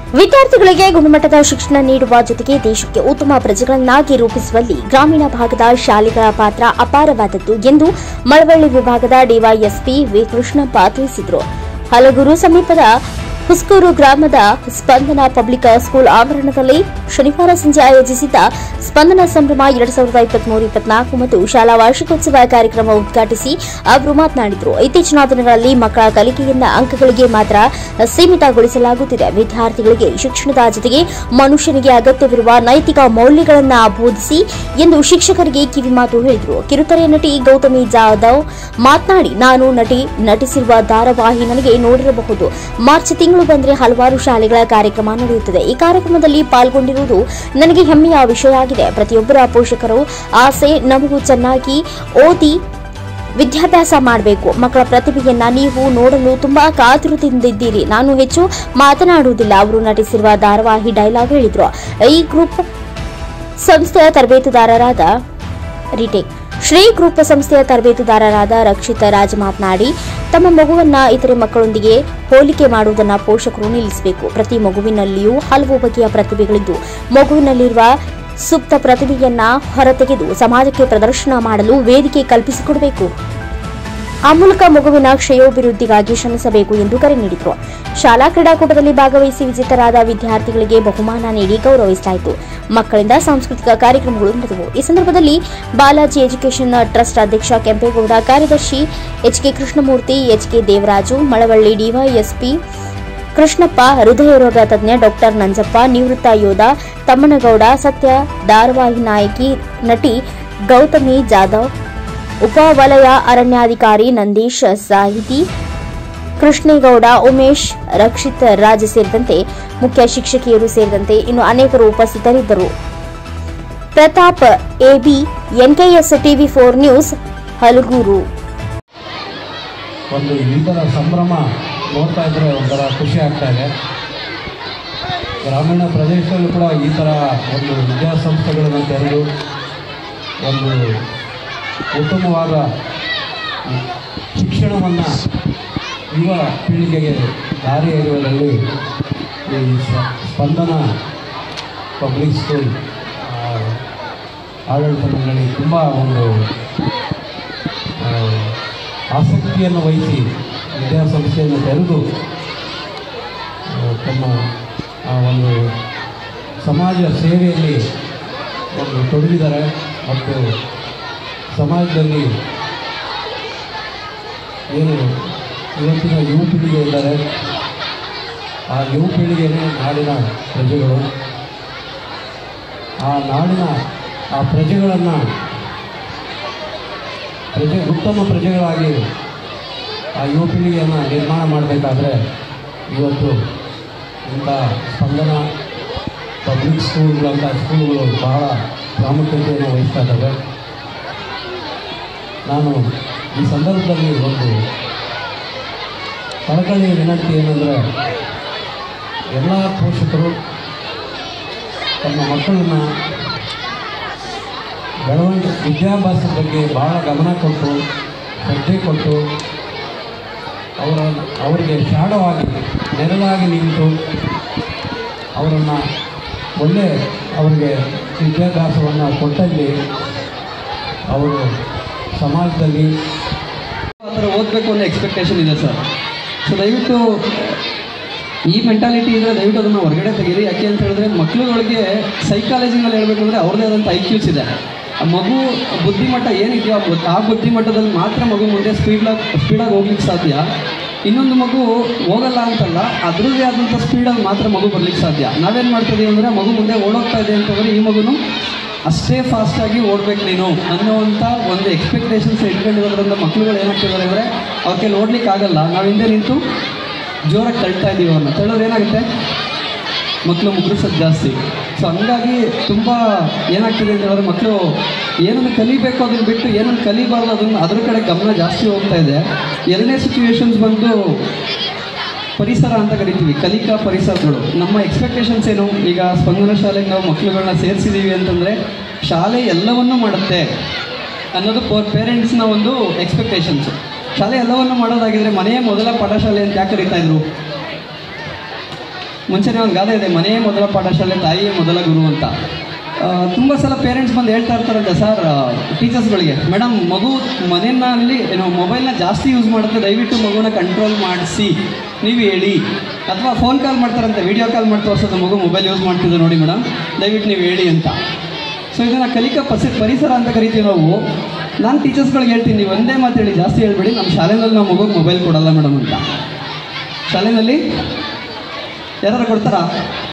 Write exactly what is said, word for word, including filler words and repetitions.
ವಿದ್ಯಾರ್ಥಿಗಳಿಗೆ ಗುಣಮಟ್ಟದ ಶಿಕ್ಷಣ ನೀಡುವ ಜೊತೆಗೆ ದೇಶಕ್ಕೆ ಉತ್ತಮ ಪ್ರಜೆಗಳನ್ನಾಗಿ ರೂಪಿಸುವಲ್ಲಿ ಗ್ರಾಮೀಣ ಭಾಗದ ಶಾಲೆಗಳ ಪಾತ್ರ ಅಪಾರವಾದದ್ದು ಎಂದು ಮಳವಳ್ಳಿ ವಿಭಾಗದ ಡಿವೈಎಸ್ಪಿ ವಿ ಕೃಷ್ಣಪ್ಪ ತಿಳಿಸಿದರು. ಹಲಗೂರು ಸಮೀಪದ ಹುಸ್ಕೂರು ಗ್ರಾಮದ ಸ್ಪಂದನ ಪಬ್ಲಿಕ್ ಸ್ಕೂಲ್ ಆವರಣದಲ್ಲಿ ಶನಿವಾರ ಸಂಜೆ ಆಯೋಜಿಸಿದ್ದ ಸ್ಪಂದನ ಸಂಭ್ರಮ ಎರಡ್ ಸಾವಿರದ ಇಪ್ಪತ್ಮೂರು ಇಪ್ಪತ್ನಾಲ್ಕು ಮತ್ತು ಶಾಲಾ ವಾರ್ಷಿಕೋತ್ಸವ ಕಾರ್ಯಕ್ರಮ ಉದ್ಘಾಟಿಸಿ ಅವರು ಮಾತನಾಡಿದರು. ಇತ್ತೀಚಿನ ದಿನಗಳಲ್ಲಿ ಮಕ್ಕಳ ಕಲಿಕೆಯಿಂದ ಅಂಕಗಳಿಗೆ ಮಾತ್ರ ಸೀಮಿತಗೊಳಿಸಲಾಗುತ್ತಿದೆ. ವಿದ್ಯಾರ್ಥಿಗಳಿಗೆ ಶಿಕ್ಷಣದ ಜೊತೆಗೆ ಮನುಷ್ಯನಿಗೆ ಅಗತ್ಯವಿರುವ ನೈತಿಕ ಮೌಲ್ಯಗಳನ್ನು ಬೋಧಿಸಿ ಎಂದು ಶಿಕ್ಷಕರಿಗೆ ಕಿವಿಮಾತು ಹೇಳಿದರು. ಕಿರುತೆರೆ ನಟಿ ಗೌತಮಿ ಜಾಧವ್ ಮಾತನಾಡಿ, ನಾನು ನಟಿ ನಟಿಸಿರುವ ಧಾರಾವಾಹಿ ನನಗೆ ನೋಡಿರಬಹುದು. ಮಾರ್ಚ್ ತಿಂಗಳು ಬಂದರೆ ಹಲವಾರು ಶಾಲೆಗಳ ಕಾರ್ಯಕ್ರಮ ನಡೆಯುತ್ತದೆ. ಈ ಕಾರ್ಯಕ್ರಮದಲ್ಲಿ ಪಾಲ್ಗೊಂಡಿರುವುದು ನನಗೆ ಹೆಮ್ಮೆಯ ವಿಷಯ ಆಗಿದೆ. ಪ್ರತಿಯೊಬ್ಬರ ಪೋಷಕರು ಆಸೆ ನಮಗೂ ಚೆನ್ನಾಗಿ ಓದಿ ವಿದ್ಯಾಭ್ಯಾಸ ಮಾಡಬೇಕು. ಮಕ್ಕಳ ಪ್ರತಿಭೆಯನ್ನ ನೀವು ನೋಡಲು ತುಂಬಾ ಕಾತುರದಿಂದಿದ್ದೀರಿ. ನಾನು ಹೆಚ್ಚು ಮಾತನಾಡುವುದಿಲ್ಲ. ಅವರು ನಟಿಸಿರುವ ಧಾರಾವಾಹಿ ಡೈಲಾಗ್ ಹೇಳಿದ್ರು. ಈ ಗ್ರೂಪ್ ಸಂಸ್ಥೆಯ ತರಬೇತುದಾರರಾದ ರಿಟೇಕ್ ಶ್ರೀ ಗ್ರೂಪ್ ಸಂಸ್ಥೆಯ ತರಬೇತುದಾರರಾದ ರಕ್ಷಿತ್ ರಾಜ್ ಮಾತನಾಡಿ, ತಮ್ಮ ಮಗುವನ್ನ ಇತರೆ ಮಕ್ಕಳೊಂದಿಗೆ ಹೋಲಿಕೆ ಮಾಡುವುದನ್ನು ಪೋಷಕರು ನಿಲ್ಲಿಸಬೇಕು. ಪ್ರತಿ ಮಗುವಿನಲ್ಲಿಯೂ ಹಲವು ಬಗೆಯ ಪ್ರತಿಭೆಗಳಿದ್ದು ಮಗುವಿನಲ್ಲಿರುವ ಸುಪ್ತ ಪ್ರತಿಭೆಯನ್ನ ಹೊರತೆಗೆದು ಸಮಾಜಕ್ಕೆ ಪ್ರದರ್ಶನ ಮಾಡಲು ವೇದಿಕೆ ಕಲ್ಪಿಸಿಕೊಡಬೇಕು. ಆ ಮೂಲಕ ಮಗುವಿನ ಶ್ರೇಯೋಭಿವೃದ್ಧಿಗಾಗಿ ಶ್ರಮಿಸಬೇಕು ಎಂದು ಕರೆ ನೀಡಿದರು. ಶಾಲಾ ಕ್ರೀಡಾಕೂಟದಲ್ಲಿ ಭಾಗವಹಿಸಿ ವಿಜೇತರಾದ ವಿದ್ಯಾರ್ಥಿಗಳಿಗೆ ಬಹುಮಾನ ನೀಡಿ ಗೌರವಿಸಲಾಯಿತು. ಮಕ್ಕಳಿಂದ ಸಾಂಸ್ಕೃತಿಕ ಕಾರ್ಯಕ್ರಮಗಳು ನಡೆದವು. ಈ ಸಂದರ್ಭದಲ್ಲಿ ಬಾಲಾಜಿ ಎಜುಕೇಷನ್ ಟ್ರಸ್ಟ್ ಅಧ್ಯಕ್ಷ ಕೆಂಪೇಗೌಡ, ಕಾರ್ಯದರ್ಶಿ H K Krishnamurthy, H K Devaraju, Malavalli DYSP Krishnappa, ಹೃದಯ ರೋಗ ತಜ್ಞ ಡಾಕ್ಟರ್ ನಂಜಪ್ಪ, ನಿವೃತ್ತ ಯೋಧ ತಮ್ಮನಗೌಡ, ಸತ್ಯ ಧಾರಾವಾಹಿ ನಾಯಕಿ ನಟಿ ಗೌತಮಿ ಜಾಧವ್, ಉಪವಲಯ ಅರಣ್ಯಾಧಿಕಾರಿ ನಂದೀಶ್, ಸಾಹಿತಿ ಕೃಷ್ಣೇಗೌಡ, ಉಮೇಶ್, ರಕ್ಷಿತ್ ರಾಜ್ ಸೇರಿದಂತೆ ಮುಖ್ಯ ಶಿಕ್ಷಕಿಯರು ಸೇರಿದಂತೆ ಇನ್ನು ಅನೇಕರು ಉಪಸ್ಥಿತರಿದ್ದರು. Pratap, AB, NKS TV four news, Halaguru. ಒಂದು ಈ ಥರ ಸಂಭ್ರಮ ನೋಡ್ತಾ ಇದ್ರೆ ಒಂಥರ ಖುಷಿ ಆಗ್ತಾ ಇದೆ. ಗ್ರಾಮೀಣ ಪ್ರದೇಶದಲ್ಲೂ ಕೂಡ ಈ ಥರ ಒಂದು ವಿದ್ಯಾಸಂಸ್ಥೆಗಳನ್ನು ತೆರೆದು ಒಂದು ಉತ್ತಮವಾದ ಶಿಕ್ಷಣವನ್ನು ಯುವ ಪೀಳಿಗೆಗೆ ದಾರಿ ಎರೆಯುವುದರಲ್ಲಿ ಈ ಸ್ಪಂದನ ಪಬ್ಲಿಕ್ ಸ್ಕೂಲ್ ಆಡಳಿತ ಮಂಡಳಿ ತುಂಬ ಒಂದು ಆಸಕ್ತಿಯನ್ನು ವಹಿಸಿ ವಿದ್ಯಾಸಂಸ್ಥೆಯನ್ನು ತೆರೆದು ತಮ್ಮ ಒಂದು ಸಮಾಜ ಸೇವೆಯಲ್ಲಿ ಒಂದು ತೊಡಗಿದ್ದಾರೆ ಮತ್ತು ಸಮಾಜದಲ್ಲಿ ಏನು ಇವತ್ತಿನ ಯುವ ಪೀಳಿಗೆ ಇದ್ದಾರೆ, ಆ ಯುವ ಪೀಳಿಗೆಯೇ ನಾಡಿನ ಪ್ರಜೆಗಳು. ಆ ನಾಡಿನ ಆ ಪ್ರಜೆಗಳನ್ನು ಪ್ರಜೆ ಉತ್ತಮ ಪ್ರಜೆಗಳಾಗಿ ಆ ಯುವ ಪೀಳಿಗೆಯನ್ನು ನಿರ್ಮಾಣ ಮಾಡಬೇಕಾದ್ರೆ ಇವತ್ತು ಇಂಥ ಸ್ಪಂದನ ಪಬ್ಲಿಕ್ ಸ್ಕೂಲ್ಗಳಂಥ ಸ್ಕೂಲ್ಗಳು ಬಹಳ ಪ್ರಾಮುಖ್ಯತೆಯನ್ನು ವಹಿಸ್ತಾ ಇದ್ದಾವೆ. ನಾನು ಈ ಸಂದರ್ಭದಲ್ಲಿ ಒಂದು ಕಳಕಳಿಯ ವಿನಂತಿ ಏನಂದರೆ, ಎಲ್ಲ ಪೋಷಕರು ತಮ್ಮ ಮಕ್ಕಳನ್ನು ಬೆಳವಣಿಗೆ ವಿದ್ಯಾಭ್ಯಾಸದ ಬಗ್ಗೆ ಭಾಳ ಗಮನ ಕೊಟ್ಟು ಶ್ರದ್ಧೆ ಕೊಟ್ಟು ಅವರ ಅವರಿಗೆ ಶಾಡವಾಗಿ ನೆರಳಾಗಿ ನಿಂತು ಅವರನ್ನು ಒಳ್ಳೆ ಅವರಿಗೆ ವಿದ್ಯಾಭ್ಯಾಸವನ್ನು ಕೊಟ್ಟಲ್ಲಿ ಅವರು ಸಮಾಜದಲ್ಲಿ ಆ ಥರ ಓದಬೇಕು ಅನ್ನೋ ಎಕ್ಸ್ಪೆಕ್ಟೇಷನ್ ಇದೆ ಸರ್. ಸೊ ದಯವಿಟ್ಟು ಈ ಮೆಂಟಾಲಿಟಿ ಇದ್ದರೆ ದಯವಿಟ್ಟು ಅದನ್ನು ಹೊರಗಡೆ ತೆಗೀರಿ. ಯಾಕೆ ಅಂತ ಹೇಳಿದ್ರೆ ಮಕ್ಕಳುಗಳಿಗೆ ಸೈಕಾಲಜಿನಲ್ಲಿ ಹೇಳಬೇಕು ಅಂದರೆ ಅವ್ರದ್ದೇ ಆದಂಥ ಐ ಕ್ಯೂಸ್ ಇದೆ. ಆ ಮಗು ಬುದ್ಧಿಮಟ್ಟ ಏನಿದೆಯೋ ಆ ಬುದ್ಧಿಮಟ್ಟದಲ್ಲಿ ಮಾತ್ರ ಮಗು ಮುಂದೆ ಸ್ಪೀಡಾಗಿ ಸ್ಪೀಡಾಗಿ ಹೋಗ್ಲಿಕ್ಕೆ ಸಾಧ್ಯ. ಇನ್ನೊಂದು ಮಗು ಹೋಗಲ್ಲ ಅಂತಲ್ಲ, ಅದರದ್ದೇ ಆದಂಥ ಸ್ಪೀಡಲ್ಲಿ ಮಾತ್ರ ಮಗು ಬರ್ಲಿಕ್ಕೆ ಸಾಧ್ಯ. ನಾವೇನು ಮಾಡ್ತಿದ್ದೀವಿ ಅಂದರೆ ಮಗು ಮುಂದೆ ಓಡೋಗ್ತಾ ಇದೆ ಅಂತಂದರೆ ಈ ಮಗುನು ಅಷ್ಟೇ ಫಾಸ್ಟಾಗಿ ಓಡಬೇಕು ನೀನು ಅನ್ನೋವಂಥ ಒಂದು ಎಕ್ಸ್ಪೆಕ್ಟೇಷನ್ಸ್ ಇಟ್ಕೊಂಡಿರೋದ್ರಿಂದ ಮಕ್ಕಳುಗಳು ಏನಾಗ್ತಿದ್ದಾರೆ ಅಂದರೆ ಅವ್ರ ಕೈಲಿ ಓಡ್ಲಿಕ್ಕೆ ಆಗಲ್ಲ. ನಾವು ಹಿಂದೆ ನಿಂತು ಜೋರಾಗಿ ತಳ್ತಾ ಇದ್ದೀವಿ ಅವ್ರನ್ನ. ತಳ್ಳೋರು ಏನಾಗುತ್ತೆ, ಮಕ್ಕಳು ಮುಗ್ರಿಸೋದು ಜಾಸ್ತಿ. ಸೊ ಹಂಗಾಗಿ ತುಂಬ ಏನಾಗ್ತಿದೆ ಅಂತ ಹೇಳಿದ್ರೆ ಮಕ್ಕಳು ಏನನ್ನು ಕಲಿಬೇಕು ಅದನ್ನು ಬಿಟ್ಟು ಏನನ್ನು ಕಲಿಬಾರ್ದು ಅದನ್ನು ಅದ್ರ ಕಡೆ ಗಮನ ಜಾಸ್ತಿ ಹೋಗ್ತಾ ಇದೆ. ಎರಡನೇ ಸಿಚುವೇಶನ್ಸ್ ಬಂದು ಪರಿಸರ ಅಂತ ಕರಿತೀವಿ, ಕಲಿಕಾ ಪರಿಸರಗಳು. ನಮ್ಮ ಎಕ್ಸ್ಪೆಕ್ಟೇಷನ್ಸ್ ಏನು, ಈಗ ಸ್ಪಂದನ ಶಾಲೆಗೆ ನಾವು ಮಕ್ಕಳುಗಳನ್ನ ಸೇರಿಸಿದ್ದೀವಿ ಅಂತಂದರೆ ಶಾಲೆ ಎಲ್ಲವನ್ನೂ ಮಾಡುತ್ತೆ ಅನ್ನೋದು ಪೇರೆಂಟ್ಸ್ನ ಒಂದು ಎಕ್ಸ್ಪೆಕ್ಟೇಷನ್ಸು. ಶಾಲೆ ಎಲ್ಲವನ್ನು ಮಾಡೋದಾಗಿದ್ದರೆ ಮನೆಯ ಮೊದಲ ಪಾಠಶಾಲೆ ಅಂತ ಯಾಕೆ ಕರೀತಾ ಇದ್ರು? ಮುಂಚೆನೇ ಒಂದು ಗಾದೆ ಇದೆ, ಮನೆಯೇ ಮೊದಲ ಪಾಠಶಾಲೆ, ತಾಯಿಯೇ ಮೊದಲ ಗುರು ಅಂತ. ತುಂಬ ಸಲ ಪೇರೆಂಟ್ಸ್ ಬಂದು ಹೇಳ್ತಾ ಇರ್ತಾರಂತೆ ಸರ್ ಟೀಚರ್ಸ್ಗಳಿಗೆ, ಮೇಡಮ್ ಮಗು ಮನೆಯಲ್ಲಿ ಏನೋ ಮೊಬೈಲ್ನ ಜಾಸ್ತಿ ಯೂಸ್ ಮಾಡುತ್ತೆ, ದಯವಿಟ್ಟು ಮಗುನ ಕಂಟ್ರೋಲ್ ಮಾಡಿಸಿ ನೀವು ಹೇಳಿ. ಅಥವಾ ಫೋನ್ ಕಾಲ್ ಮಾಡ್ತಾರಂತೆ, ವೀಡಿಯೋ ಕಾಲ್ ಮಾಡಿ ತೋರಿಸೋದು ಮಗು ಮೊಬೈಲ್ ಯೂಸ್ ಮಾಡ್ತಿದ್ದೆ ನೋಡಿ ಮೇಡಮ್, ದಯವಿಟ್ಟು ನೀವು ಹೇಳಿ ಅಂತ. ಸೊ ಇದನ್ನು ಕಲಿಕಾ ಪಸಿ ಪರಿಸರ ಅಂತ ಕರಿತೀವಿ ನಾವು. ನಾನು ಟೀಚರ್ಸ್ಗಳಿಗೆ ಹೇಳ್ತೀನಿ, ನೀವು ಒಂದೇ ಮಾತು ಹೇಳಿ, ಜಾಸ್ತಿ ಹೇಳ್ಬೇಡಿ, ನಮ್ಮ ಶಾಲೆಯಲ್ಲಿ ನಾವು ಮಗುಗೆ ಮೊಬೈಲ್ ಕೊಡಲ್ಲ ಮೇಡಮ್ ಅಂತ. ಶಾಲೆಯಲ್ಲಿ ಯಾರು ಕೊಡ್ತಾರಾ?